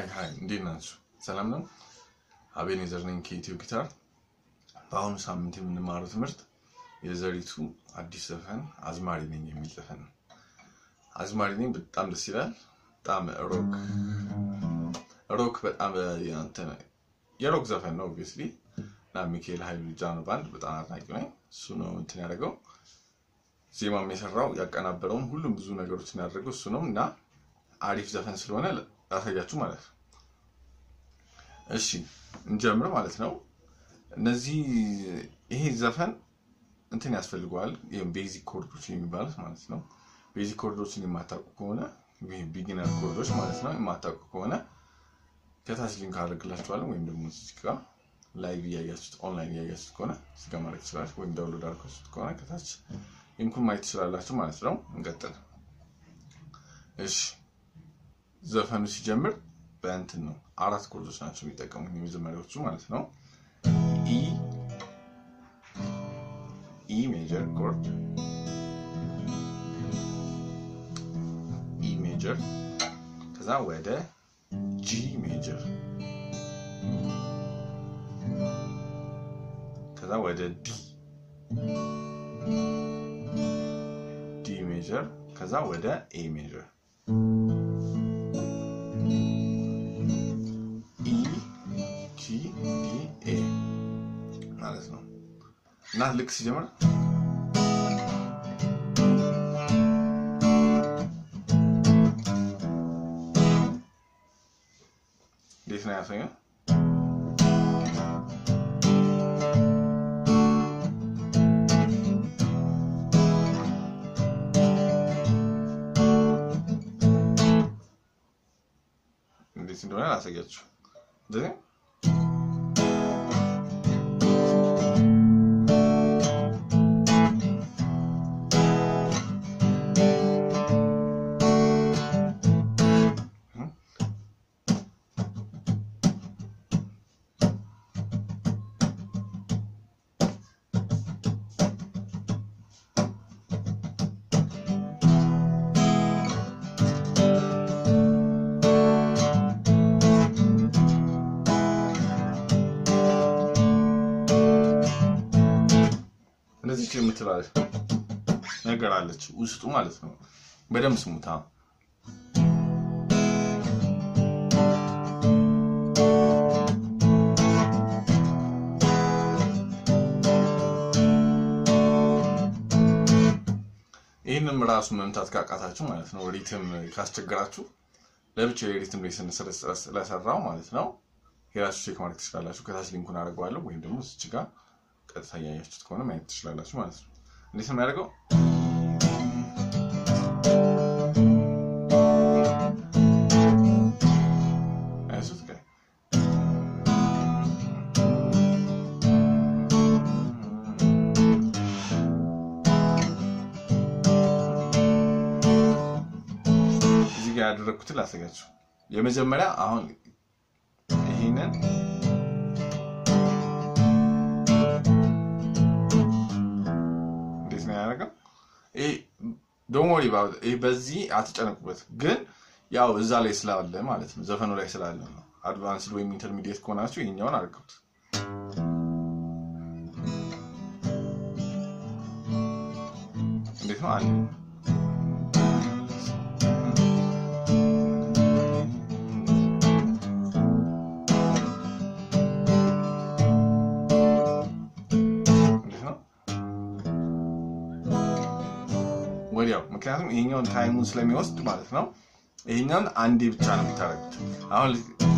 Hi, እንዴት ናችሁ? ሰላም ነው? አቤኔዘር ነኝ ከethioguitar። በአሁኑ ሳምንት የምንማረው ትምህርት የዘሪቱ አዲስ ዘፈን አዝማሪ ነኝ የሚል ዘፈን ነው። አዝማሪ ነኝ በጣም ደስ ይላል። በጣም ሮክ በጣም የሮክ ዘፈን ነው obviously። እና ሚካኤል ኃይሉ ጃኖ ባንድ በጣም አድናቂ ነኝ። እሱ ነው እንትን ያደረገው። ዜማም የሰራው ያቀናበረው ሁሉም ብዙ ነገሮችን ያደረገው እሱ ነው እና አሪፍ ዘፈን ስለሆነ አሳያችሁ ማለት ነው። እሺ እንጀምር ማለት ነው። እነዚህ ይሄ ዘፈን እንትን ያስፈልጋል ቤዚክ ኮርዶች የሚባሉት ማለት ነው። ቤዚክ ኮርዶችን የማታውቁ ከሆነ ቢጊነር ኮርዶች ማለት ነው የማታውቁ ከሆነ ከታች ሊንክ አድርግላችኋለሁ ወይም ደግሞ እዚህ ጋር ላይቭ ያያችሁት ኦንላይን ያያችሁት ከሆነ እዚህ ጋር ማድረግ ትችላላችሁ ወይም ዳውንሎድ አድርጋችሁት ከሆነ ከታች ሊንኩን ማየት ትችላላችሁ ማለት ነው። እንቀጥል። እሺ ዘፈኑ ሲጀምር በእንትን ነው አራት ኮርዶች ናቸው የሚጠቀሙት የመጀመሪያዎቹ ማለት ነው። E major chord, E major, ከዛ ወደ G major, ከዛ ወደ D major, ከዛ ወደ A major, E G D A ማለት ነው። እና ልክ ሲጀምር እንዴት ነው ያሰኘው? እንዴት እንደሆነ ላሳያችሁ። እንደዚህ እንደዚህ የምትባል ነገር አለች ውስጡ ማለት ነው። በደምብ ስሙታ። ይሄንም ራሱ መምታት ካቃታችሁ ማለት ነው ሪትም ካስቸገራችሁ ለብቻው የሪትም ሌሰን ስለሰራው ማለት ነው የራሱ ቼክ ማድረግ ትችላላችሁ። ከታች ሊንኩን አደርጋለሁ ወይም ደግሞ እዚህ ጋር ቀጥታ ያያችሁት ከሆነ ማየት ትችላላችሁ ማለት ነው። እንዴት ነው የሚያደርገው? አይሱት ጋር እዚህ ጋር ያደረኩት ላሳያችሁ። የመጀመሪያ አሁን ይሄንን don't worry about it በዚህ አትጨነቁበት ግን ያው እዛ ላይ ስላለ ማለት ነው ዘፈኑ ላይ ስላለ ነው። አድቫንስድ ወይም ኢንተርሚዲየት ከሆናችሁ ይሄኛውን አድርጉት። እንዴት ነው አለ ወዲያው ምክንያቱም ይሄኛውን ታይሙን ስለሚወስድ ማለት ነው። ይሄኛውን አንዴ ብቻ ነው የምታደርጉት። አሁን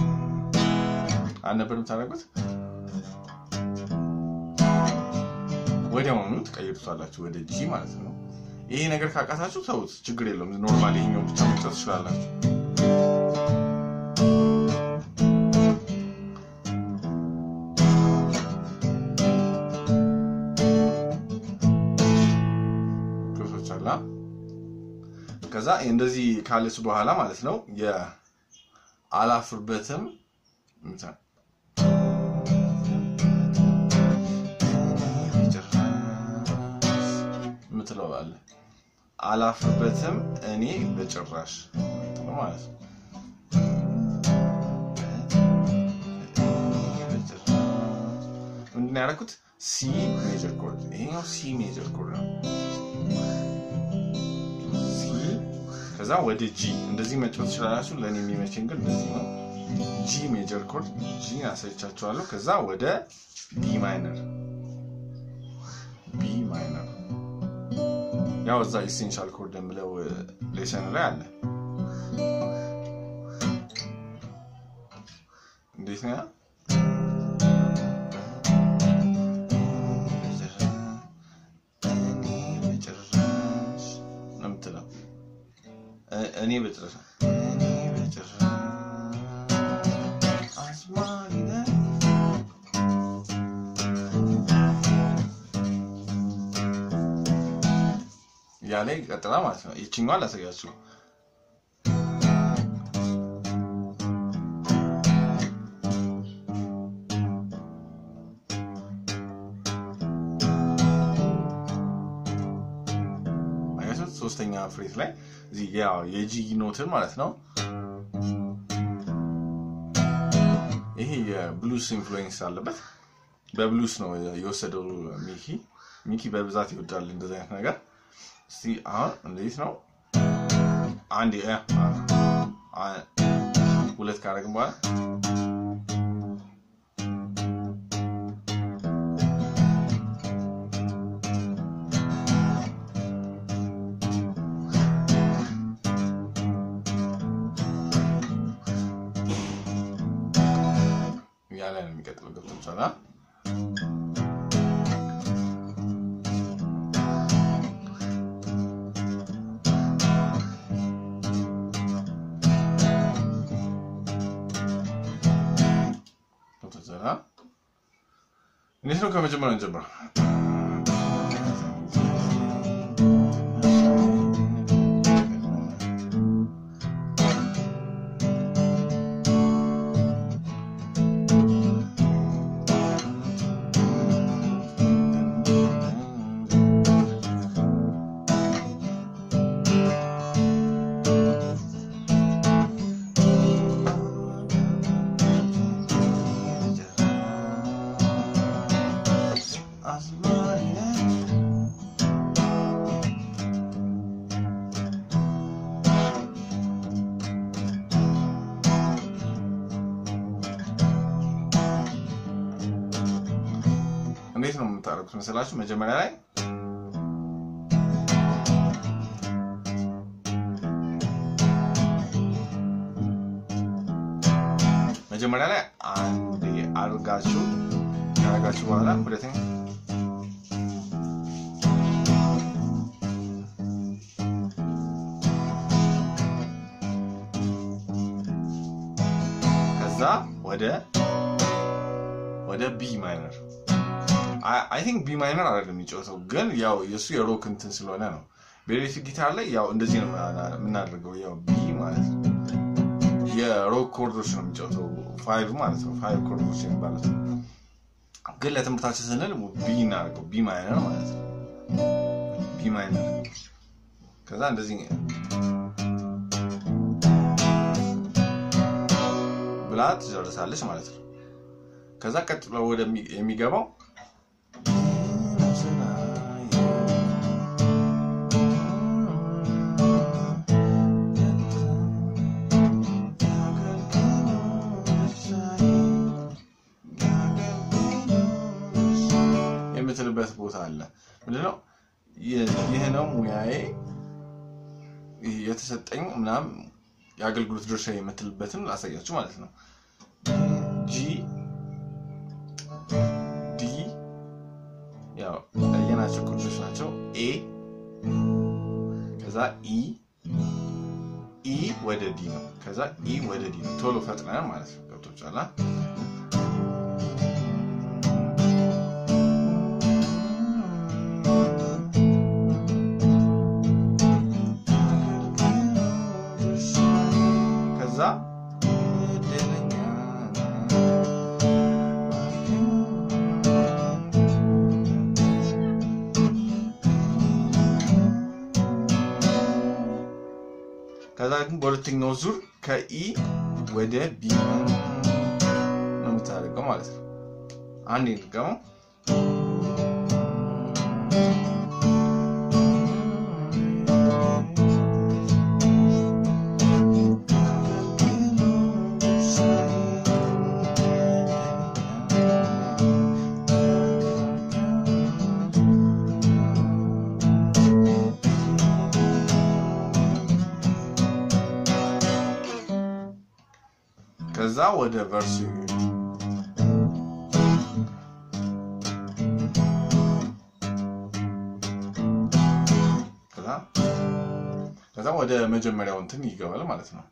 አንነበርም ታደርጉት ወዲያውኑ ትቀይሩታላችሁ ወደ ጂ ማለት ነው። ይሄ ነገር ካቃታችሁ ተውት ችግር የለውም። ኖርማሊ ይሄኛው ብቻ መጫወት ትችላላችሁ። ከዛ እንደዚህ ካለች በኋላ ማለት ነው የአላፍርበትም ምትለው አለ አላፍርበትም እኔ በጭራሽ ማለት ነው። ምንድነው ያደረኩት C major chord ይሄኛው C major chord ነው C ከዛ ወደ G እንደዚህ መጫወት ይችላልላችሁ ለኔ የሚመቸኝ ግን እንደዚህ ነው G major chord G አሳይቻችኋለሁ ከዛ ወደ B minor ያው እዛ essential chord እንደምለው ሌሰን ላይ አለ እንዴት ነው እኔ በጨረሻ አዝማሪ ነኝ ያለ ቀጥላ ማለት ነው እቺኛው አላሳያችሁ ሶስተኛ ፍሬት ላይ እዚህ ያው የጂ ኖትን ማለት ነው ይሄ የብሉስ ኢንፍሉዌንስ አለበት በብሉስ ነው የወሰደው ሚኪ በብዛት ይወዳል እንደዛ አይነት ነገር እስቲ አሁን እንዴት ነው አንድ ሁለት ካረግን በኋላ ያለ ነው የሚቀጥለው ገብቶቻላ እንዴት ነው ከመጀመሪያው እንጀምር Azmari Negn እንዴት ነው የምታረጉት መሰላችሁ መጀመሪያ ላይ አንዴ አርጋችሁ ያረጋችሁ በኋላ ሁለተኛ ከዛ ወደ B minor I think B minor አይደለም የሚጫወተው ግን ያው የሱ የሮክ እንትን ስለሆነ ነው በኤሌክትሪክ ጊታር ላይ ያው እንደዚህ ነው የምናደርገው ያው B ማለት የሮክ ኮርዶች ነው የሚጫወተው 5 ማለት ነው 5 ኮርዶች የሚባሉት ግን ለትምህርታችን ስንል B እናደርገው B minor ማለት ነው B minor ከዛ እንደዚህ ብላት ጀርሳለች ማለት ነው ከዛ ቀጥሎ ወደ የሚገባው የምትልበት ቦታ አለ ምንድነው ይሄ ነው ሙያዬ የተሰጠኝ ምናምን የአገልግሎት ድርሻ የምትልበትን አሳያችሁ ማለት ነው G D ያው የናቸው ኮርዶች ናቸው A ከዛ E ወደ D ነው ከዛ E ወደ D ነው ቶሎ ፈጥነን ማለት ነው ገብቶቻላ ከዛ ከዛ ግን በሁለተኛው ዙር ከኢ ወደ ቢ ነው የምታደርገው ማለት ነው አንዴ ልገመው ከዛ ወደ ቨርሱ ከዛ ወደ መጀመሪያው እንትን ይገባል ማለት ነው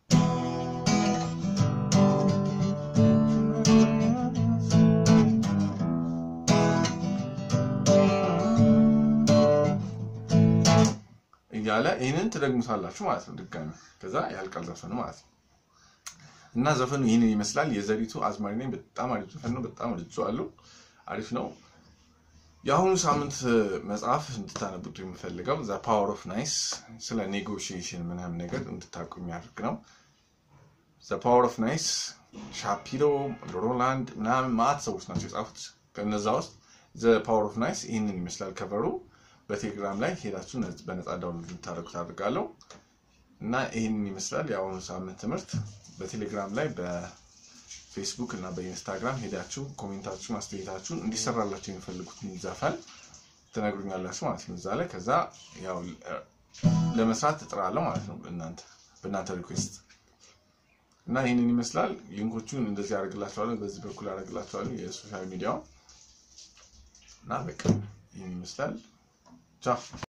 እያለ ይሄንን ትደግሙታላችሁ ማለት ነው ድጋሚ ከዛ ያልቃል ዘፈኑ ማለት ነው እና ዘፈኑ ይሄንን ይመስላል የዘሪቱ አዝማሪ ነኝ በጣም አሪፍ ዘፈን ነው በጣም ልጅዋለሁ አሪፍ ነው ያሁኑ ሳምንት መጽሐፍ እንድታነቡት የምፈልገው ዘ ፓወር ኦፍ ናይስ ስለ ኔጎሺዬሽን ምናምን ነገር እንድታውቁ የሚያደርግ ነው ዘ ፓወር ኦፍ ናይስ ሻፒሮ ሮላንድ ምናምን ማት ሰዎች ናቸው የጻፉት ከነዛ ውስጥ ዘ ፓወር ኦፍ ናይስ ይሄንን ይመስላል ከቨሩ በቴሌግራም ላይ ሄዳችሁ በነፃ ዳውንሎድ ልታደርጉት አድርጋለሁ እና ይሄንን ይመስላል ያሁኑ ሳምንት ትምህርት በቴሌግራም ላይ በፌስቡክ እና በኢንስታግራም ሄዳችሁ ኮሜንታችሁን አስተያየታችሁን እንዲሰራላችሁ የሚፈልጉት ዘፈን ተነግሩኛላችሁ ማለት ነው እዛ ላይ ከዛ ያው ለመስራት እጥራለሁ ማለት ነው በእናንተ ሪኩዌስት እና ይሄንን ይመስላል ሊንኮቹን እንደዚህ አድርግላችኋለሁ በዚህ በኩል አድርግላችኋለሁ የሶሻል ሚዲያው እና በቃ ይሄንን ይመስላል ቻው